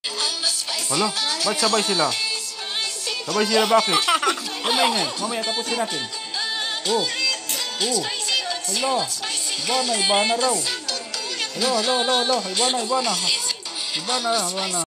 Hala, ba't sabay sila? Sabay sila bakit? Mamaya, mamaya tapusin natin. Oh, oh, hala, iba na raw. Hala, iba na. Iba na.